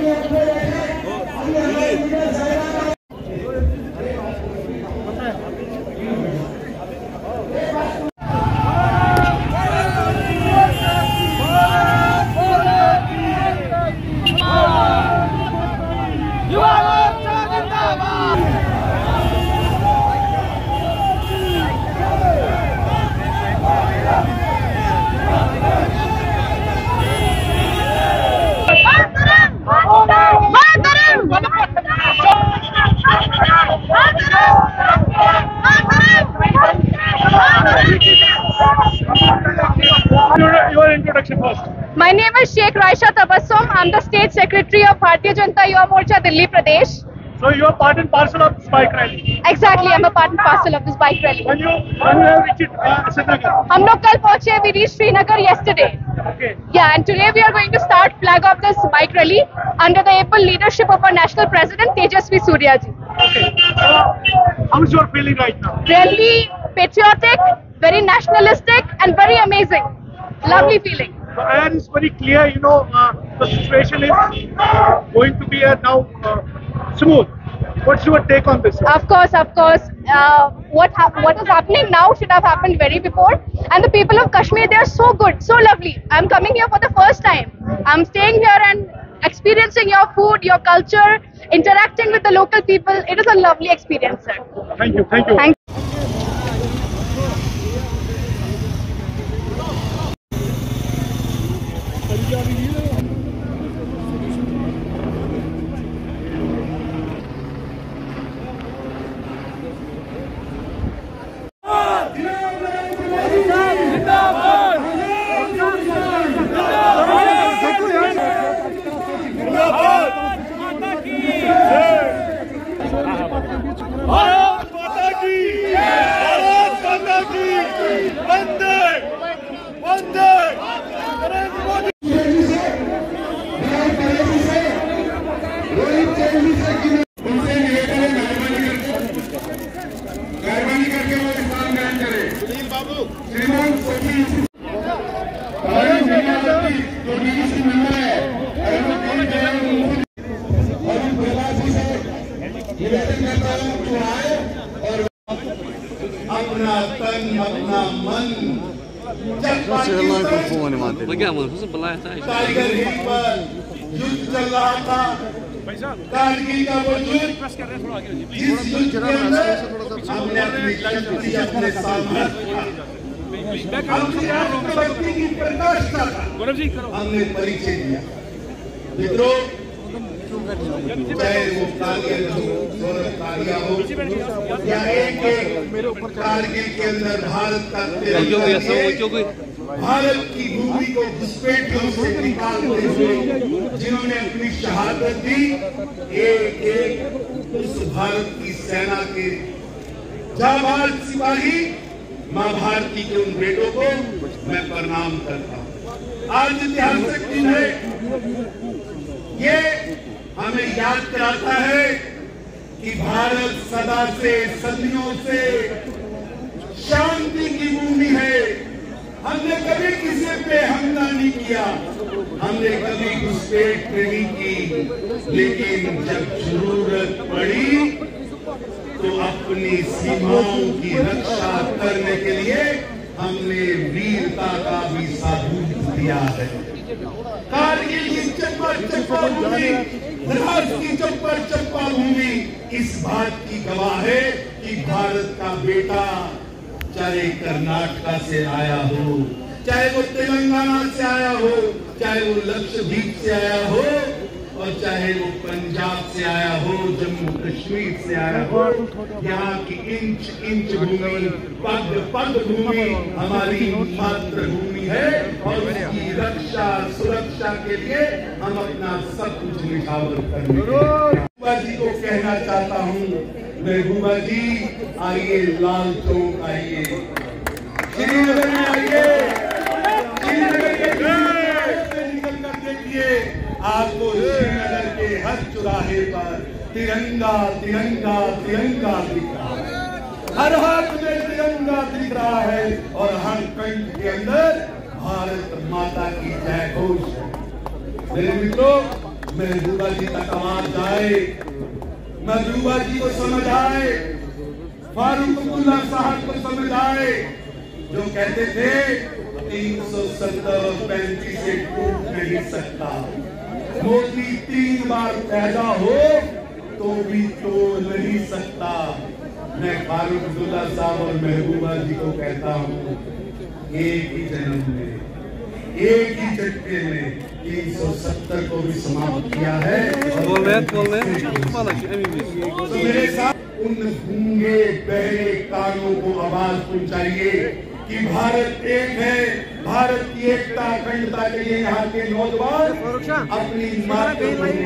Your introduction first. My name is Sheikh Raisha Tabassum. I'm the State Secretary of Bharatiya Janata Yuva Morcha, Delhi Pradesh. So you are part and parcel of this bike rally. Exactly, I'm a part and parcel of this bike rally. When you have reached Srinagar. हम लोग कल पहुंचे. We reached Srinagar yesterday. Okay. Yeah, and today we are going to start flag off this bike rally under the able leadership of our national president Tejasvi Surya ji. Okay. So how is your feeling right now? Really patriotic, very nationalistic, and very amazing. Lovely feeling. The air is very clear. You know, the situation is going to be now smooth. What's your take on this? Of course. What is happening now should have happened very before. And the people of Kashmir, they are so good, so lovely. I'm coming here for the first time. I'm staying here and experiencing your food, your culture, interacting with the local people. It is a lovely experience, sir. Thank you. Thank you. Bharat माता की, भारत माता की, वंदे वंदे नरेंद्र मोदी। मेहरबानी करके वो स्थान ग्रहण करें। बाबू श्रीमान जो डीसी मेंबर है और अपना तन अपना मन टाइगर हिल पर युद्ध चल रहा था। कारगिल का वो युद्ध जिस युद्ध के अंदर हमने अपनी शक्ति अपने सामर्थ्य की प्रकाशता का हमने परिचय दिया। मित्रों, चाहे वो कारगिल हो, गोरखपुरिया हो या एक कारगिल के अंदर भारत का भारत की भूमि को घुसपैठियों से निकालते हुए जिन्होंने अपनी शहादत दी, एक उस भारत की सेना के जाबाज सिपाही मां भारती के उन बेटों को मैं प्रणाम करता हूं। आज ऐतिहासिक दिन है। ये हमें याद कराता है कि भारत सदा से सदियों से शांति की भूमि है। हमने कभी किसी पे हमला नहीं किया, हमने कभी घुसपैठ नहीं की, लेकिन जब जरूरत पड़ी तो अपनी सीमाओं की रक्षा करने के लिए हमने वीरता का भी सबूत दिया है। कारगिल की चप्पा भूमि, द्रास की चप्पा भूमि इस बात की गवाह है कि भारत का बेटा चाहे कर्नाटक से आया हो, चाहे वो तेलंगाना से आया हो, चाहे वो लक्षद्वीप से आया हो, और चाहे वो पंजाब से आया हो, जम्मू कश्मीर से आया हो, यहाँ की इंच इंच भूमि, पग पग भूमि हमारी मातृभूमि है और उसकी रक्षा सुरक्षा के लिए हम अपना सब कुछ निछावर करेंगे। महबूबा जी को कहना चाहता हूँ, महबूबा जी आइए, लाल चौक आइए, श्रीनगर में आइए, श्रीनगर के निकल कर देखिए, आपको श्रीनगर के हर चौराहे पर तिरंगा तिरंगा तिरंगा दिख रहा है। हर हाथ में तिरंगा दिख रहा है और हर कंठ के अंदर भारत माता की जय घोष है। मेरे मित्रों, महबूबा जी तक आवाज जाए, महबूबा जी को समझ आए, फारूक अब्दुल्ला साहब को समझ आए, जो कहते थे 370 और 35 से टूट नहीं सकता। मोदी 3 बार पैदा हो तो भी तोड़ नहीं सकता। मैं फारूक अब्दुल्ला साहब और महबूबा जी को कहता हूँ, एक ही जन्म में, एक ही झटके में 370 को भी समाप्त किया है। तो मेरे साथ उन गूंगे बहरे कानों को आवाज पहुंचाइए कि भारत एक है, भारत की एकता अखंडता के लिए यहाँ के नौजवान अपनी मातृभूमि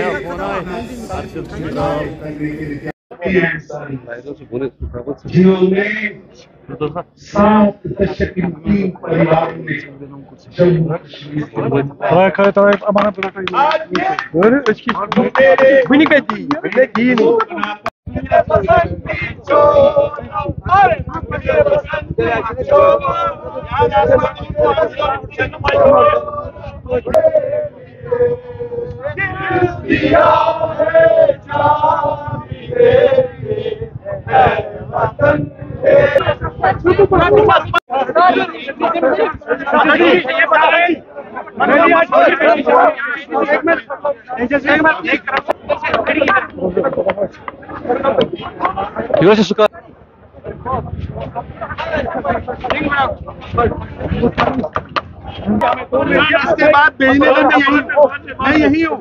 जिन्होंने 7 दशक की 3 परिवारों में जम्मू इसके बाद भेजने का मैं यही हूँ।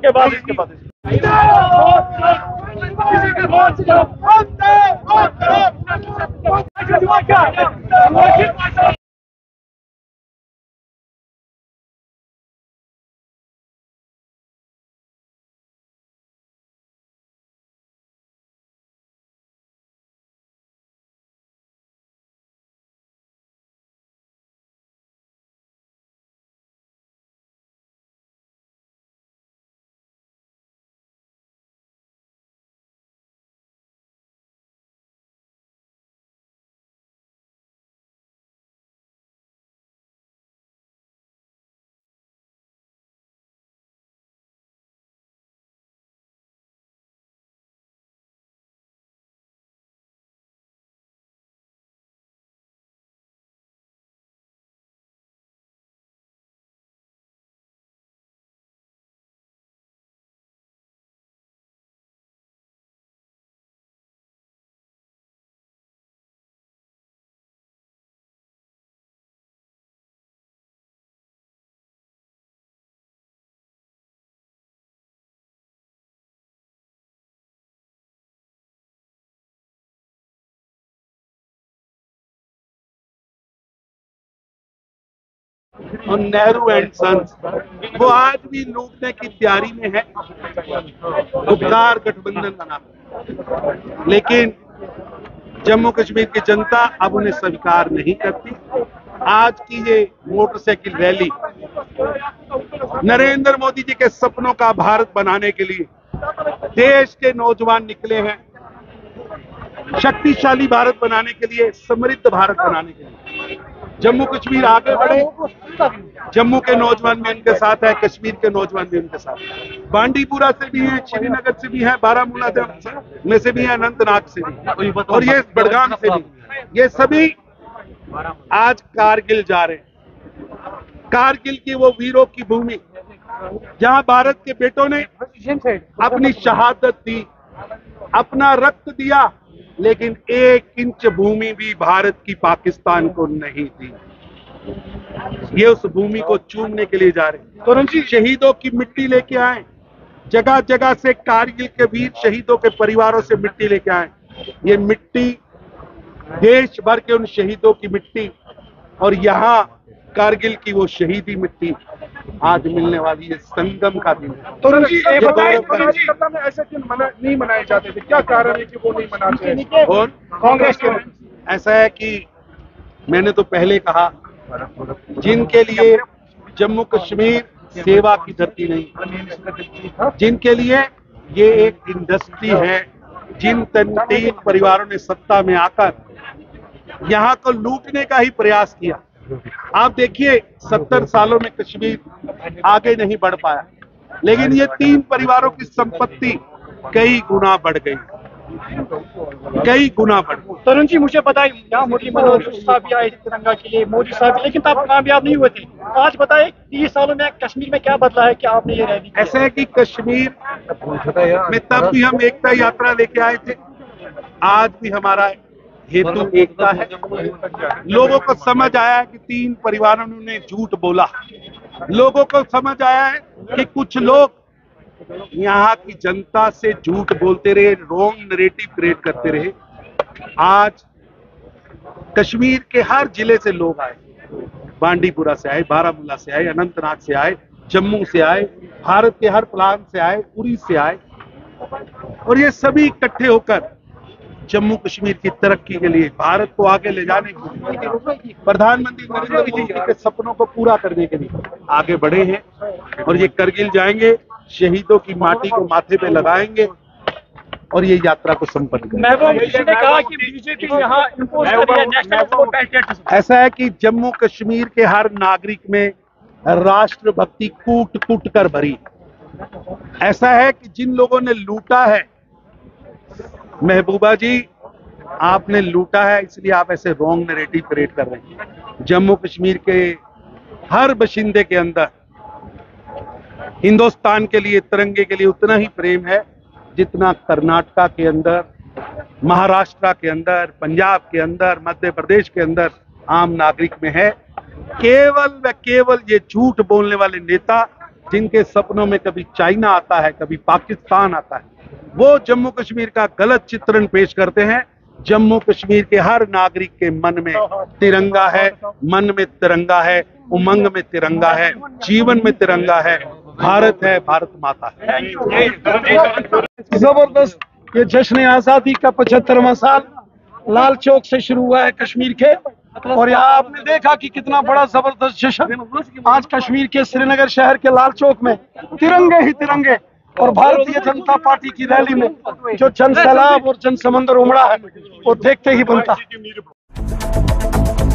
और नेहरू एंड सन्स वो आज भी लूटने की तैयारी में है। उपकार गठबंधन का नाम, लेकिन जम्मू कश्मीर की जनता अब उन्हें स्वीकार नहीं करती। आज की ये मोटरसाइकिल रैली नरेंद्र मोदी जी के सपनों का भारत बनाने के लिए देश के नौजवान निकले हैं, शक्तिशाली भारत बनाने के लिए, समृद्ध भारत बनाने के लिए। जम्मू कश्मीर आगे बढ़े, जम्मू के नौजवान भी उनके साथ है, कश्मीर के नौजवान भी उनके साथ है। बांडीपुरा से भी हैं, श्रीनगर से भी हैं, बारामूला में से भी हैं, अनंतनाग से भी, और ये बड़गाम से भी। ये सभी आज कारगिल जा रहे हैं। कारगिल की वो वीरों की भूमि जहां भारत के बेटों ने अपनी शहादत दी, अपना रक्त दिया, लेकिन 1 इंच भूमि भी भारत की पाकिस्तान को नहीं दी। ये उस भूमि को चूमने के लिए जा रहे हैं। शहीदों की मिट्टी लेके आए, जगह जगह से कारगिल के वीर शहीदों के परिवारों से मिट्टी लेके आए। ये मिट्टी देश भर के उन शहीदों की मिट्टी और यहाँ कारगिल की वो शहीदी मिट्टी आज मिलने वाली है। संगम का दिन है। तो ऐसे दिन नहीं मनाए जाते थे, क्या कारण है कि वो नहीं मनाते हैं? और कांग्रेस के ऐसा है कि मैंने तो पहले कहा, जिनके लिए जम्मू कश्मीर सेवा की धरती नहीं, जिनके लिए ये एक इंडस्ट्री है, जिन 3 परिवारों ने सत्ता में आकर यहाँ को लूटने का ही प्रयास किया। आप देखिए 70 सालों में कश्मीर आगे नहीं बढ़ पाया। लेकिन ये 3 परिवारों की संपत्ति कई गुना बढ़ गई, कई गुना बढ़ गई। तरुण जी, मुझे बताइए, यहाँ मुरली मनोहर साहब भी आए थे तिरंगा के लिए, मोदी साहब भी, लेकिन तब कामयाब नहीं हुए थे। आज बताए 30 सालों में कश्मीर में क्या बदला है कि आपने ये रैली की? ऐसा है कि कश्मीर में तब भी हम एकता यात्रा लेके आए थे, आज भी हमारा हेतु एकता है। लोगों को समझ आया है कि 3 परिवारों ने झूठ बोला, लोगों को समझ आया है कि कुछ लोग यहाँ की जनता से झूठ बोलते रहे, रॉन्ग नैरेटिव क्रिएट करते रहे। आज कश्मीर के हर जिले से लोग आए, बांडीपुरा से आए, बारामूला से आए, अनंतनाग से आए, जम्मू से आए, भारत के हर प्रांत से आए, उरी से आए, और ये सभी इकट्ठे होकर जम्मू कश्मीर की तरक्की के लिए, भारत को आगे ले जाने के लिए, प्रधानमंत्री नरेंद्र मोदी जी के सपनों को पूरा करने के लिए आगे बढ़े हैं। और ये करगिल जाएंगे, शहीदों की माटी को माथे पे लगाएंगे और ये यात्रा को संपन्न करेंगे। महबूबा मुफ्ती ने कहा कि बीजेपी यहाँ इंपोज कर रही है नेशनल वोट पैट्रियटिज्म। ऐसा है कि जम्मू कश्मीर के हर नागरिक में राष्ट्रभक्ति कूट कूट कर भरी। ऐसा है कि जिन लोगों ने लूटा है, महबूबा जी आपने लूटा है, इसलिए आप ऐसे रॉन्ग नैरेटिव क्रिएट कर रहे हैं। जम्मू कश्मीर के हर बशिंदे के अंदर हिंदुस्तान के लिए, तिरंगे के लिए उतना ही प्रेम है जितना कर्नाटका के अंदर, महाराष्ट्र के अंदर, पंजाब के अंदर, मध्य प्रदेश के अंदर आम नागरिक में है। केवल व केवल ये झूठ बोलने वाले नेता, जिनके सपनों में कभी चाइना आता है, कभी पाकिस्तान आता है, वो जम्मू कश्मीर का गलत चित्रण पेश करते हैं। जम्मू कश्मीर के हर नागरिक के मन में तिरंगा है, मन में तिरंगा है, उमंग में तिरंगा है, जीवन में तिरंगा है, भारत है, भारत माता है। जबरदस्त ये जश्न आजादी का 75वां साल लाल चौक से शुरू हुआ है कश्मीर के, और यहाँ आपने देखा कि कितना बड़ा जबरदस्त जश्न आज कश्मीर के श्रीनगर शहर के लाल चौक में तिरंगे ही तिरंगे, और भारतीय जनता पार्टी की रैली में जो जन सैलाब और जन समंदर उमड़ा है वो देखते ही बनता।